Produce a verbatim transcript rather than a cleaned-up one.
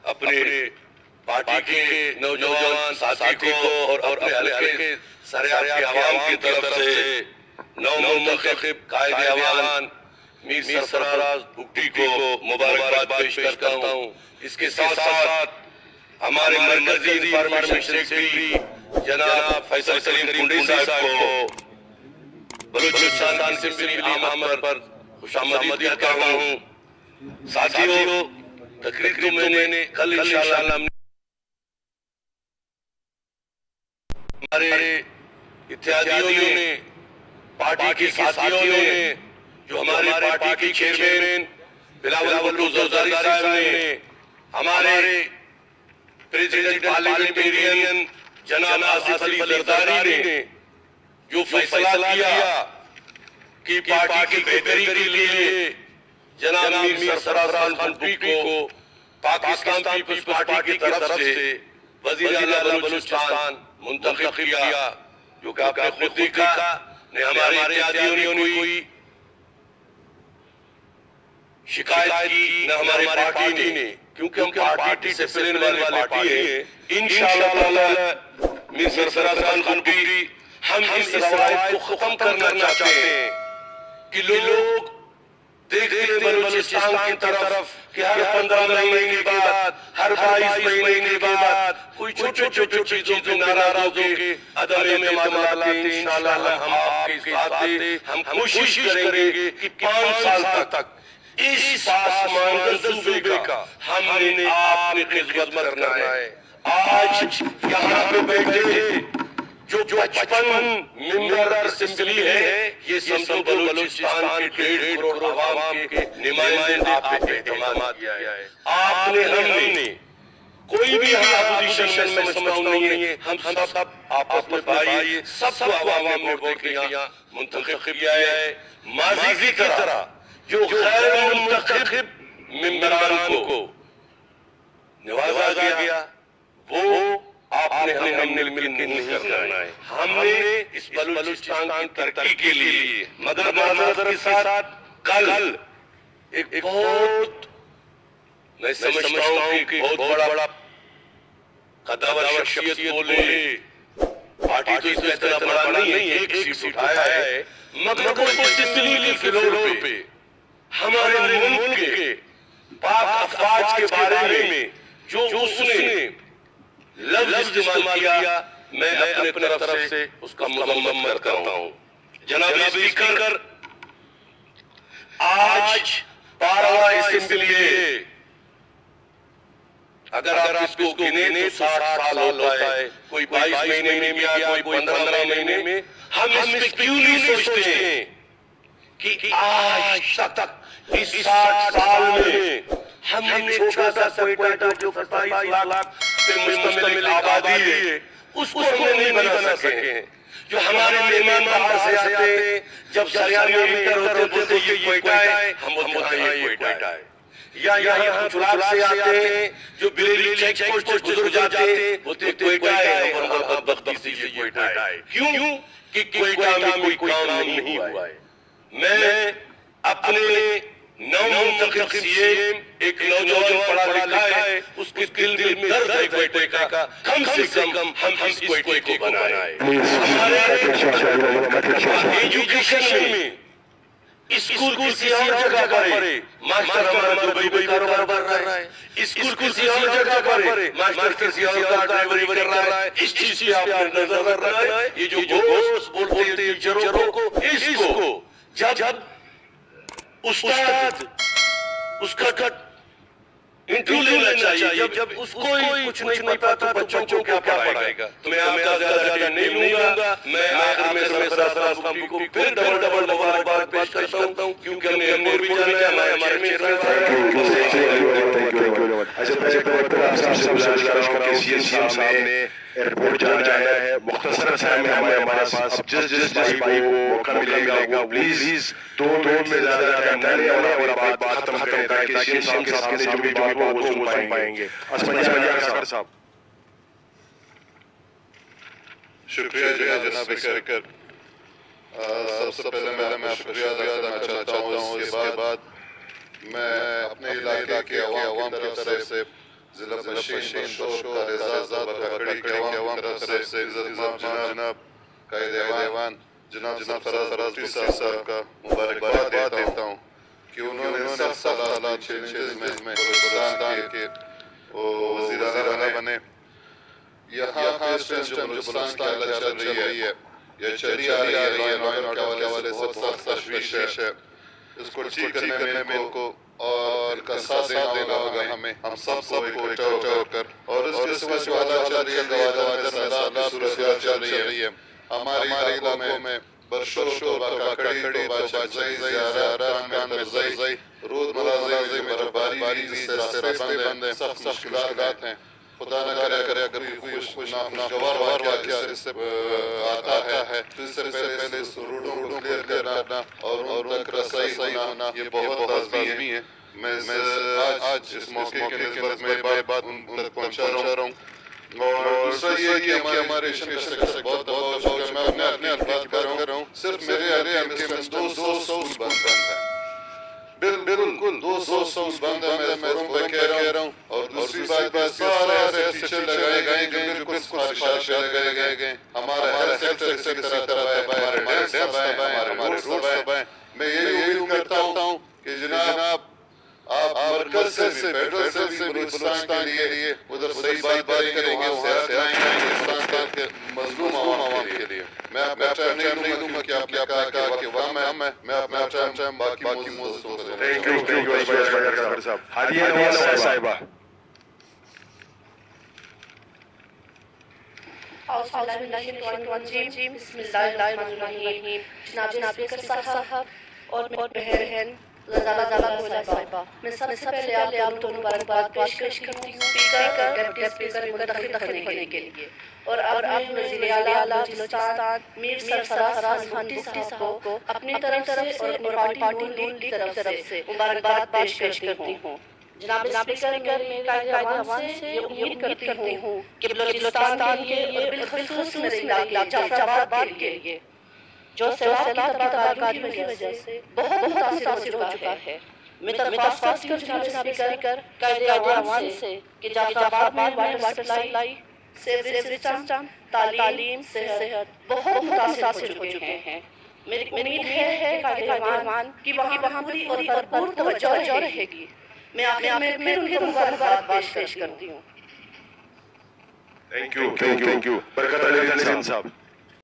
اپنے پارٹی کے نوجوان ساتھی کو اور اپنے حلقے کے سریاب کے عوام کی طرف سے نو منتخب قائد ایوان میر سرفراز بھگٹی کو مبارکباد پیش کرتا ہوں۔ اس کے ساتھ ساتھ ہمارے مرکزی انفارمیشن سیکریٹری جناب فیصل کریم کنڈی صاحب کو بلوچستان اسمبلی آمد پر خوش آمدید کہتا ہوں۔ ساتھیوں، تقریر کو میں نے کل انشاءاللہ ہمارے اتحادیوں نے، پارٹی کے ساتھیوں نے، جو ہماری پارٹی کی چیئرمین بلاول بھٹو زرداری صاحب نے، ہمارے پریزیڈنٹ پارلیمنٹیرین جناب آصف علی زرداری نے جو فیصلہ کیا کہ پارٹی کی بہتری کے لیے جناب میر سرفراز خان بھگٹی کو پاکستان پیپلز پارٹی کی طرف سے وزیر اعلیٰ بلوچستان منتخب کیا، جو کہ آپ نے خود دیکھا، نہ ہمارے اتحادیوں نے کوئی شکایت کی، نہ ہماری پارٹی نے، کیونکہ ہم پارٹی سے پلین والے پارٹی ہیں۔ انشاءاللہ تعالی میر سرفراز خان بھگٹی ہم اس روایت کو ختم کرنا چاہتے ہیں کہ لوگ دیکھتے ہیں بلوچستان کی طرف کہ ہر پندرہ مہینے کے بعد، ہر بائیس مہینے کے بعد کوئی چھوٹے چھوٹے چیزوں پہ ناراض ہو کے عدم اعتماد لاتے ہیں۔ انشاءاللہ ہم آپ کے ساتھ ہیں، ہم کوشش کریں گے کہ پانچ سال تک اس پاسمان صوبے کا ہم نے آپ نے خدمت کرنا ہے۔ آج یہاں پہ بیٹھے جو بچپن ممبر اسمبلی ہے، یہ سمجھو بلوچستان کے ڈیڑھ کروڑ عوام کے نمائندے آپ پہ اعتماد کیا ہے۔ آپ نے، ہم نے، کوئی بھی ہم اپوزیشن میں سمجھتا نہیں ہے، ہم سب آپس میں بھائی، سب کو عوام نے ووٹ دیا، منتخب کیا ہے۔ ماضی کی طرح جو غیر منتخب ممبران کو نوازا گیا، وہ آپ نے ہم نے مل کے نہیں کرنا ہے۔ ہم نے اس بلوچستان کی ترقی کے لیے، مگر معذرت کے ساتھ کل ایک بہت، میں سمجھتا ہوں کہ بہت بڑا قداور شخصیت بولے، پارٹی تو اس میں اتنا بڑا نہیں ہے، ایک سیٹ اٹھایا ہے، مگر وہ اسمبلی کے فلور پہ ہمارے ملک کے پاک افواج کے بارے میں جو اس نے لفظ استعمال کیا، میں اپنے طرف سے اس کا مذمت کرتا ہوں۔ جناب اسپیکر، آج بارہواں اسمبلی ہے، اگر آپ اس کو گنے تو ساٹھ سال ہوتا ہے، کوئی بائیس مہینے میں بھی آیا، کوئی پندرہ مہینے میں۔ ہم اس میں کیوں نہیں سوچتے ہیں کہ آج تک اس ساٹھ سال میں ہم نے چھوٹا سا کوئٹہ جو ستائیس لاکھ پہ مشتمل آبادی ہے، اس کو ہم نہیں بنا سکے ہیں۔ جو ہمارے مہمان باہر سے آتے ہیں، جب سریاب میں انٹر ہوتے تھے یہ کوئٹہ ہے، ہم بولتے ہیں یہ کوئٹہ ہے۔ یا یہاں چلاک سے آتے ہیں، جو بریلی چیک پوسٹ سے گزر جاتے ہیں، بولتے ہیں کوئٹہ ہے، ہم بولتے ہیں بدبختی سے یہ کوئٹہ ہے۔ کیوں؟ کہ کوئٹہ میں کوئی کام نہیں ہوا ہے۔ میں اپنے نو منتخب سی ایم، ایک نوجوان پڑھا لکھا ہے، اس کے دل دل میں درد ہے کوئٹے کا، کم سے کم ہم اس کوئٹے کو بنائیں۔ ہمارے ایجوکیشن میں اسکول کسی اور جگہ پر ہے، ماسٹر ہمارا دبئی میں کاروبار کر رہا ہے، اسکول کسی اور جگہ پر ہے، ماسٹر کسی اور کا ڈرائیوری کر رہا ہے۔ اس چیز پہ آپ نے نظر رکھنا ہے۔ یہ جو گوشت بولتے ہیں ٹیچروں کو، اس کو جب استاد اس کا انٹرویو لینا چاہیے، جب اس کو کچھ نہیں پتا تو بچوں کو کیا پڑھائے گا؟ تو میں آپ کا زیادہ نہیں لوں گا، میں آخر میں سرفراز خان بھگٹی کو پھر ڈبل ڈبل مبارکباد پیش کرتا ہوں، کیونکہ ہم نے امور بھی جانا ہے، ہمارے ہمارے چیئرمین صاحب نے ایئرپورٹ جانا ہے، مختصر ٹائم میں ہمارے پاس جس جس بھائی کو موقع ملے گا وہ پلیز دو منٹ میں زیادہ ٹائم نہ لیں اور بات بات ختم کریں تاکہ سی ایم صاحب کے لیے جو بھی بات ہو وہ سن پائیں گے۔ اسمجھیار صاحب۔ شکریہ جناب اسپیکر۔ سب سے پہلے میں آپ شکریہ ادا کرنا چاہتا ہوں۔ اس کے بعد میں اپنے علاقے کے عوام کی طرف سے ضلع بشین شور رضا بکڑی کے عوام کی طرف سے عزت جناب قائد ایوان جناب جناب فراز فراز صاحب کا مبارکباد دیتا ہوں کہ انہوں نے سخت سخت حالات چیلنجز میں بلوچستان کے وزیر اعلیٰ بنے. یہاں پیسٹن جو بلوچستان کا چل رہی ہے یہ چلی آ رہی ہے لائن کے حوالے سے بہت سخت تشویش ہے. اس کو ٹھیک کرنے میں کو اور کا ساتھ دینا ہوگا ہمیں ہم سب سب کو اکٹھا ہو کر. اور اس کے سوا جو حالات چل رہی ہے گوادر سیلاب کی صورتحال چل رہی ہے ہمارے علاقوں میں برشور شور باقا کھڑی باچا زئی زیارہ رامکان میں زئی رود ملازمی میں برفباری سے راستے بند ہیں سخت مشکلات ہیں. خدا نہ کرے کرے اگر کوئی خوش ناگوار واقعہ اس سے آتا ہے تو اس سے پہلے پہلے اس روڈوں کو کلیئر کرنا اور ان تک رسائی ہونا یہ بہت لازمی ہے. میں آج اس موقع کے نسبت میں بات ان تک پہنچا رہا ہوں. اور دوسرا یہ کہ ہمارے شنکر سے بہت بہت بہت میں اپنے اپنے الفاظ کر رہا ہوں صرف میرے علیہ میں دو سو سو بند ہے بالکل دو سو سو بند ہے. میں فورم پہ کہہ رہا ہوں. اور دوسری بات بات سارے ایسے ٹیچر لگائے گئے گئے بالکل سفارشات لگائے گئے گئے ہمارا ہیلتھ سیکٹر سے طرح طرح ہمارے ڈیمس تباہیں ہمارے روڈ تباہیں. میں یہی امید کرتا ہوں کہ جناب آپ مرکز سے فیڈرل سے بھی بلوچستان کے لیے ادھر صحیح بات کریں گے وہاں سے آئیں گے بلوچستان کے مظلوم عوام کے لیے. میں آپ میں ٹائم نہیں دوں گا کہ آپ نے کہا کہ وہاں میں میں آپ میں ٹائم ٹائم باقی باقی موضوعوں کو تھینک یو تھینک یو صاحب. ہادیہ نواز صاحبہ. بسم اللہ الرحمن الرحیم. جناب اسپیکر صاحب اور بہن زالہ زالہ صاحبہ میں سب سے پہلے آپ دونوں مبارکباد پیش کرتی ہوں اسپیکر ڈپٹی اسپیکر منتخب کرنے کے لیے اور اب وزیر اعلیٰ بلوچستان میر سرفراز خان بھٹی صاحب کو اپنی طرف سے اور اپنی پارٹی نون کی طرف سے مبارکباد پیش کرتی ہوں. جناب اسپیکر میں قائد ایوان سے یہ امید کرتی ہوں کہ بلوچستان کے لیے اور بالخصوص میرے علاقے جعفر آباد کے لیے جو سیلاب کی تباہی کی وجہ سے بہت متاثر ہو چکا ہے. میں درخواست کرتی ہوں جناب اسپیکر قائد ایوان سے کہ جعفر آباد میں واٹر سپلائی سیوریج سسٹم تعلیم صحت بہت متاثر ہو چکے ہیں. میری امید ہے قائد ایوان کی وہاں پوری اور بھرپور توجہ رہے گی. میں آپ میں ان کو مبارکباد پیش کرتی ہوں. تھینک یو تھینک یو برکت علی صاحب.